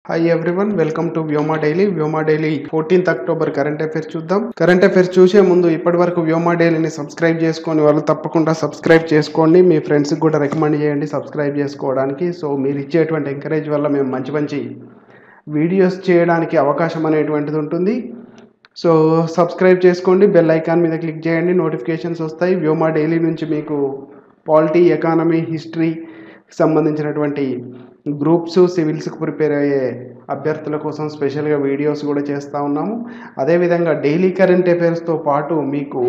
Hi everyone, welcome to Vyoma Daily. Vyoma Daily 14th October current affairs చూద్దాం. Current affairs చూసే ముందు ఇప్పటివరకు Vyoma డైలీని subscribe చేసుకొని వాళ్ళు తప్పకుండా సబ్స్క్రైబ్ చేసుకోండి. మీ ఫ్రెండ్స్కి కూడా రికమెండ్ చేయండి సబ్స్క్రైబ్ చేసుకోవడానికి. సో మీరు ఇచ్చేటువంటి ఎంకరేజ్ వల్ల మేము మంచి మంచి వీడియోస్ చేయడానికి అవకాశం అనేటువంటిది ఉంటుంది. సో సబ్స్క్రైబ్ చేసుకోండి, బెల్ ఐకాన్ మీద క్లిక్ చేయండి, నోటిఫికేషన్స్ వస్తాయి. వ్యోమా డైలీ నుంచి మీకు పాలిటీ, ఎకానమీ, హిస్టరీ సంబంధించినటువంటి గ్రూప్స్, సివిల్స్కి ప్రిపేర్ అయ్యే అభ్యర్థుల కోసం స్పెషల్గా వీడియోస్ కూడా చేస్తూ ఉన్నాము. అదేవిధంగా డైలీ కరెంట్ అఫైర్స్తో పాటు మీకు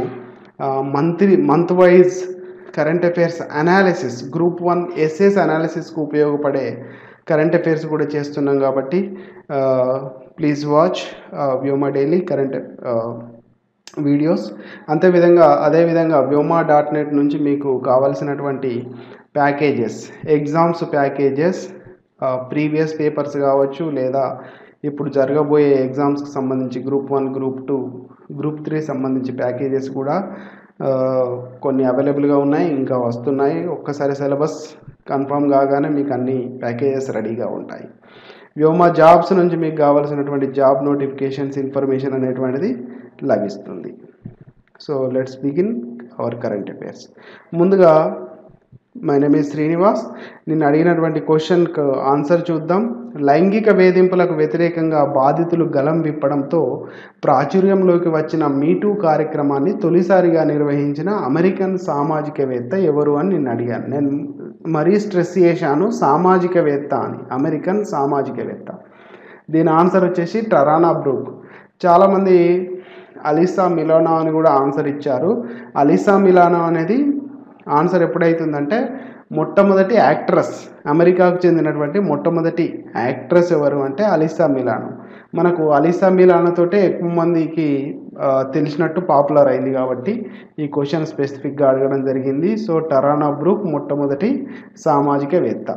month wise current affairs analysis, group 1 SS అనాలిసిస్కు ఉపయోగపడే కరెంట్ అఫైర్స్ కూడా చేస్తున్నాం. కాబట్టి please watch Vyoma daily current videos. అదేవిధంగా vyoma.net నుంచి మీకు కావాల్సినటువంటి packages, exams packages, previous papers కావచ్చు, లేదా ఇప్పుడు జరగబోయే ఎగ్జామ్స్కి సంబంధించి గ్రూప్ 1, గ్రూప్ 2, గ్రూప్ 3 సంబంధించి ప్యాకేజెస్ కూడా కొన్ని అవైలబుల్గా ఉన్నాయి, ఇంకా వస్తున్నాయి. ఒక్కసారి సిలబస్ కన్ఫర్మ్ కాగానే మీకు అన్ని ప్యాకేజెస్ రెడీగా ఉంటాయి. వ్యోమా జాబ్స్ నుంచి మీకు కావాల్సినటువంటి జాబ్ నోటిఫికేషన్స్ ఇన్ఫర్మేషన్ అనేటువంటిది లభిస్తుంది. So let's begin our current affairs. ముందుగా మై నేమ్ ఈజ్ శ్రీనివాస్. నిన్ను అడిగినటువంటి క్వశ్చన్కు ఆన్సర్ చూద్దాం. లైంగిక వేధింపులకు వ్యతిరేకంగా బాధితులు గలం విప్పడంతో ప్రాచుర్యంలోకి వచ్చిన మీటూ కార్యక్రమాన్ని తొలిసారిగా నిర్వహించిన అమెరికన్ సామాజికవేత్త ఎవరు అని నిన్ను అడిగాను. నేను మరీ స్ట్రెస్ చేశాను సామాజికవేత్త అని, అమెరికన్ సామాజికవేత్త. దీని ఆన్సర్ వచ్చేసి టరానా బ్రూక్. చాలామంది అలిసా మిలానో అని కూడా ఆన్సర్ ఇచ్చారు. అలిసా మిలానో అనేది ఆన్సర్ ఎప్పుడైతుందంటే మొట్టమొదటి యాక్ట్రెస్, అమెరికాకు చెందినటువంటి మొట్టమొదటి యాక్ట్రెస్ ఎవరు అంటే అలిసా మిలానో. మనకు అలిసా మిలానోతోటే ఎక్కువ మందికి తెలిసినట్టు పాపులర్ అయింది కాబట్టి ఈ క్వశ్చన్ స్పెసిఫిక్గా అడగడం జరిగింది. సో టరానా బ్రూక్ మొట్టమొదటి సామాజికవేత్త.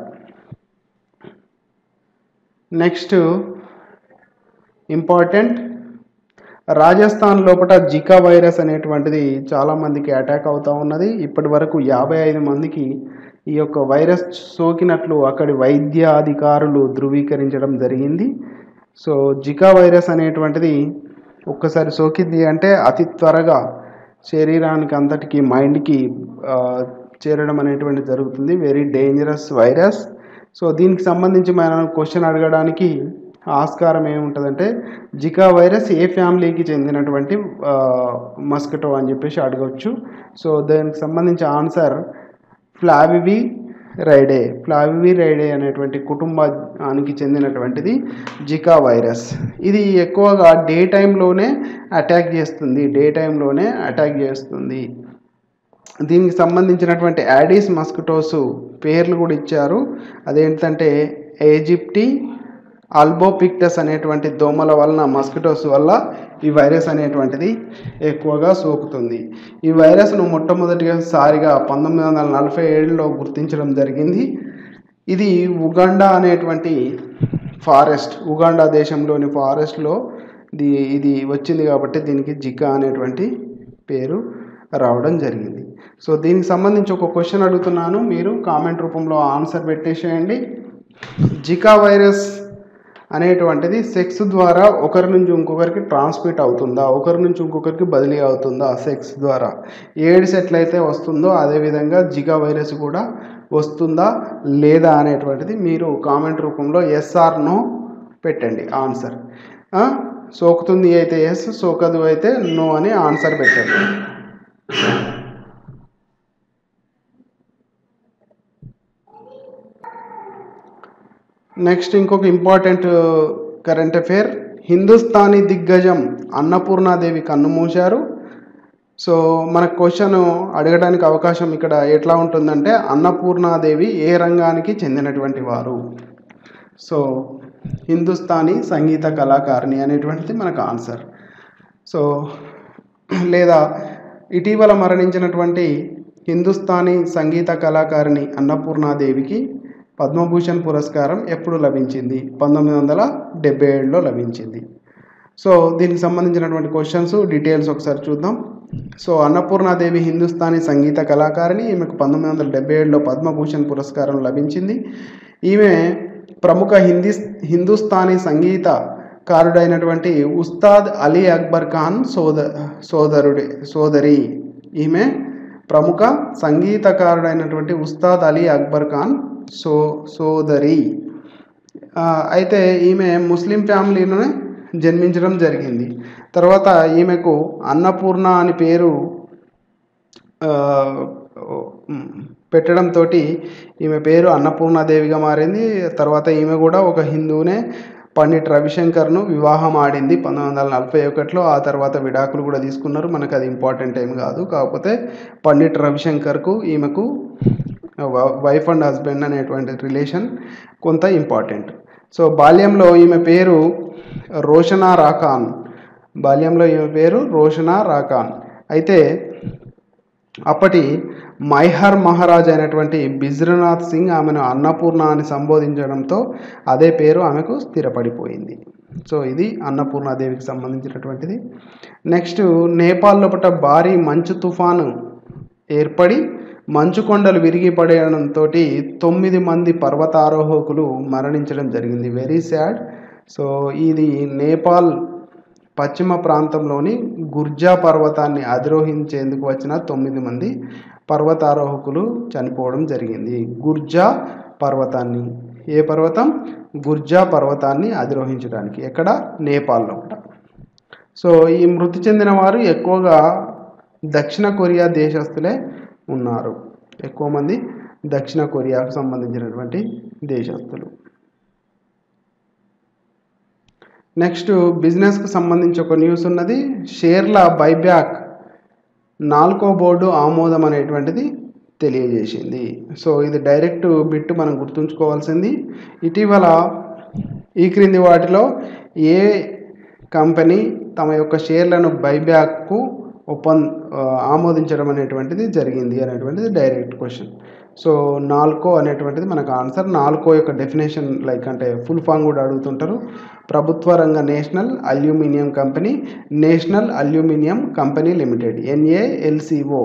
నెక్స్ట్ ఇంపార్టెంట్, రాజస్థాన్ లోపల జికా వైరస్ అనేటువంటిది చాలామందికి అటాక్ అవుతూ ఉన్నది. ఇప్పటి వరకు 55 మందికి ఈ యొక్క వైరస్ సోకినట్లు అక్కడి వైద్య అధికారులు ధృవీకరించడం జరిగింది. సో జికా వైరస్ అనేటువంటిది ఒక్కసారి సోకింది అంటే అతి త్వరగా శరీరానికి అంతటికి, మైండ్కి చేరడం అనేటువంటిది జరుగుతుంది. Very dangerous virus. సో దీనికి సంబంధించి మనం క్వశ్చన్ అడగడానికి ఆస్కారం ఏముంటుందంటే జికా వైరస్ ఏ ఫ్యామిలీకి చెందినటువంటి మస్కిటో అని చెప్పేసి అడగవచ్చు. సో దానికి సంబంధించి ఆన్సర్ ఫ్లావివిరైడే అనేటువంటి కుటుంబానికి చెందినటువంటిది జికా వైరస్. ఇది ఎక్కువగా డే టైంలోనే అటాక్ చేస్తుంది. దీనికి సంబంధించినటువంటి యాడీస్ మస్కిటోస్ పేర్లు కూడా ఇచ్చారు. అదేంటంటే ఈజిప్టి, ఆల్బోపిక్టస్ అనేటువంటి దోమల వలన, మస్కిటోస్ వల్ల ఈ వైరస్ అనేటువంటిది ఎక్కువగా సోకుతుంది. ఈ వైరస్ను మొట్టమొదటిసారిగా 1947లో గుర్తించడం జరిగింది. ఇది ఉగాండా అనేటువంటి ఉగాండా దేశంలోని ఫారెస్ట్లో ఇది వచ్చింది కాబట్టి దీనికి జికా అనేటువంటి పేరు రావడం జరిగింది. సో దీనికి సంబంధించి ఒక క్వశ్చన్ అడుగుతున్నాను, మీరు కామెంట్ రూపంలో ఆన్సర్ పెట్టేసేయండి. జికా వైరస్ అనేటువంటిది సెక్స్ ద్వారా ఒకరి నుంచి ఇంకొకరికి ట్రాన్స్మిట్ అవుతుందా, ఒకరి నుంచి ఇంకొకరికి బదిలీ అవుతుందా? సెక్స్ ద్వారా ఎయిడ్స్ ఎట్లయితే వస్తుందో అదేవిధంగా జికా వైరస్ కూడా వస్తుందా లేదా అనేటువంటిది మీరు కామెంట్ రూపంలో ఎస్ ఆర్ నో పెట్టండి ఆన్సర్. సోకుతుంది అయితే ఎస్, సోకదు అయితే నో అని ఆన్సర్ పెట్టండి. నెక్స్ట్ ఇంకొక ఇంపార్టెంట్ కరెంట్ అఫైర్, హిందుస్థానీ దిగ్గజం అన్నపూర్ణాదేవి కన్నుమూశారు. సో మన క్వశ్చన్ అడగడానికి అవకాశం ఇక్కడ ఎట్లా ఉంటుందంటే అన్నపూర్ణాదేవి ఏ రంగానికి చెందినటువంటి వారు? సో హిందుస్థానీ సంగీత కళాకారిణి అనేటువంటిది మనకు ఆన్సర్. సో లేదా ఇటీవల మరణించినటువంటి హిందుస్థానీ సంగీత కళాకారిణి అన్నపూర్ణాదేవికి పద్మభూషణ్ పురస్కారం ఎప్పుడు లభించింది? 1977లో లభించింది. సో దీనికి సంబంధించినటువంటి క్వశ్చన్స్ డీటెయిల్స్ ఒకసారి చూద్దాం. సో అన్నపూర్ణాదేవి హిందుస్థానీ సంగీత కళాకారిణి. ఈమెకు 1977లో పద్మభూషణ్ పురస్కారం లభించింది. ఈమె ప్రముఖ హిందుస్థానీ సంగీతకారుడైనటువంటి ఉస్తాద్ అలీ అక్బర్ ఖాన్ సోదరి. ఈమె ప్రముఖ సంగీతకారుడైనటువంటి ఉస్తాద్ అలీ అక్బర్ ఖాన్ సోదరి. అయితే ఈమె ముస్లిం ఫ్యామిలీలోనే జన్మించడం జరిగింది. తర్వాత ఈమెకు అన్నపూర్ణ అని పేరు పెట్టడంతో ఈమె పేరు అన్నపూర్ణాదేవిగా మారింది. తర్వాత ఈమె కూడా ఒక హిందువునే పండిట్ రవిశంకర్ను వివాహం ఆడింది 1941లో. ఆ తర్వాత విడాకులు కూడా తీసుకున్నారు. మనకు అది ఇంపార్టెంట్ ఏం కాదు. కాకపోతే పండిట్ రవిశంకర్కు ఈమెకు వైఫ్ అండ్ హస్బెండ్ అనేటువంటి రిలేషన్ కొంత ఇంపార్టెంట్. సో బాల్యంలో ఈమె పేరు రోషనా రాఖాన్. అయితే అప్పటి మైహర్ మహారాజ్ అయినటువంటి బిజ్రనాథ్ సింగ్ ఆమెను అన్నపూర్ణ అని సంబోధించడంతో అదే పేరు ఆమెకు స్థిరపడిపోయింది. సో ఇది అన్నపూర్ణాదేవికి సంబంధించినటువంటిది. నెక్స్ట్, నేపాల్ లోపల భారీ మంచు తుఫాను ఏర్పడి మంచు కొండలు విరిగి పడడంతో 9 మంది పర్వతారోహకులు మరణించడం జరిగింది. Very sad. సో ఇది నేపాల్ పశ్చిమ ప్రాంతంలోని గుర్జా పర్వతాన్ని అధిరోహించేందుకు వచ్చిన 9 మంది పర్వతారోహకులు చనిపోవడం జరిగింది. గుర్జా పర్వతాన్ని, ఏ పర్వతం? గుర్జా పర్వతాన్ని అధిరోహించడానికి. ఎక్కడ? నేపాల్లో. సో ఈ మృతి చెందిన వారు ఎక్కువగా దక్షిణ కొరియా దేశస్తులే ఉన్నారు. ఎక్కువ మంది దక్షిణ కొరియాకు సంబంధించినటువంటి దేశస్తులు. నెక్స్ట్, బిజినెస్కు సంబంధించి ఒక న్యూస్ ఉన్నది. షేర్ల బైబ్యాక్ నాల్కో బోర్డు ఆమోదం అనేటువంటిది తెలియజేసింది. సో ఇది డైరెక్ట్ బిట్ మనం గుర్తుంచుకోవాల్సింది. ఇటీవల ఈ క్రింది వాటిలో ఏ కంపెనీ తమ యొక్క షేర్లను బైబ్యాక్కు ఆమోదించడం అనేటువంటిది జరిగింది అనేటువంటిది డైరెక్ట్ క్వశ్చన్. సో నాల్కో అనేటువంటిది మనకు ఆన్సర్. నాల్కో యొక్క డెఫినేషన్ అంటే ఫుల్ ఫామ్ కూడా అడుగుతుంటారు. ప్రభుత్వ రంగ national aluminium company, national aluminium company limited, NALCO,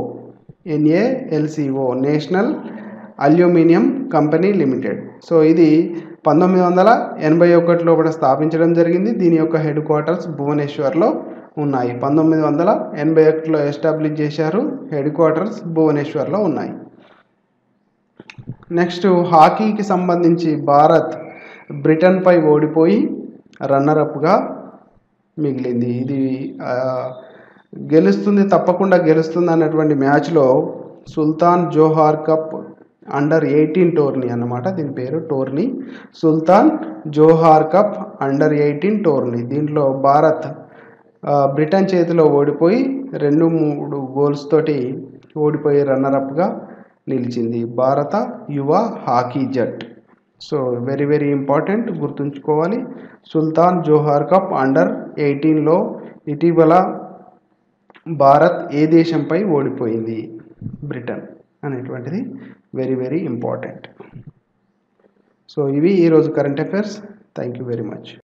national aluminium company limited. So ఇది 1981లో కూడా స్థాపించడం జరిగింది. దీని యొక్క హెడ్ క్వార్టర్స్ భువనేశ్వర్లో ఉన్నాయి. 1981లో ఎస్టాబ్లిష్ చేశారు. హెడ్ క్వార్టర్స్ భువనేశ్వర్లో ఉన్నాయి. నెక్స్ట్, హాకీకి సంబంధించి భారత్ బ్రిటన్పై ఓడిపోయి రన్నరప్గా మిగిలింది. ఇది తప్పకుండా గెలుస్తుంది అన్నటువంటి మ్యాచ్లో సుల్తాన్ జోహార్ కప్ అండర్-18 టోర్నీ అన్నమాట. దీని పేరు tourney Sultan Johor cup under eighteen tourney. దీంట్లో భారత్ బ్రిటన్ చేతిలో ఓడిపోయి 2-3 గోల్స్ తోటి ఓడిపోయి రన్నరప్గా నిలిచింది భారత యువ హాకీ జట్. సో వెరీ వెరీ ఇంపార్టెంట్, గుర్తుంచుకోవాలి. సుల్తాన్ జోహార్ కప్ అండర్-18లో ఇటీవల భారత్ ఏ దేశంపై ఓడిపోయింది? బ్రిటన్ అనేటువంటిది వెరీ వెరీ ఇంపార్టెంట్. సో ఇవి ఈరోజు current affairs. Thank you very much.